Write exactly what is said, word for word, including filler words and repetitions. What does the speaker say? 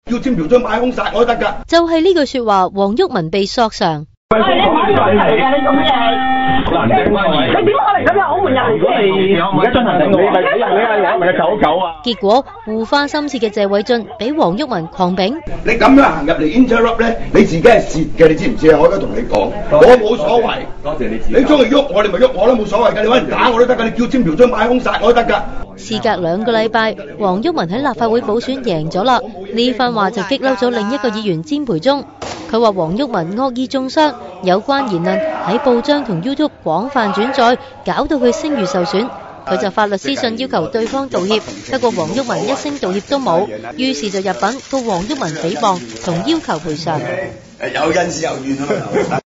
叫簽嫖娼買兇殺我都得㗎。 就係呢句說話，黃毓民被索償。 喂，你唔可以入嚟㗎，你做乜嘢？ 難聽啊！ 你點可能咁樣？我們入嚟先。 而家進行緊嘅，你咪你係你咪走狗啊！ 結果護花心切嘅謝偉俊俾黃毓民狂丙。 你咁樣行入嚟 interrupt 咧，你自己係蝕嘅，你知唔知啊？我而家同你講，我冇所謂。多謝你。你中意喐我，你咪喐我都冇所謂㗎。你揾人打我都得㗎，你叫簽嫖娼買兇殺我都得㗎。 事隔兩個禮拜，黃毓民喺立法會補選贏咗啦。呢番話就激嬲咗另一個議員詹培忠。佢話黃毓民惡意中傷，有關言論喺報章同 YouTube 廣泛轉載，搞到佢聲譽受損。佢就發律師信要求對方道歉，不過黃毓民一聲道歉都冇，於是就入稟告黃毓民誹謗同要求賠償。 有恩是有怨啊！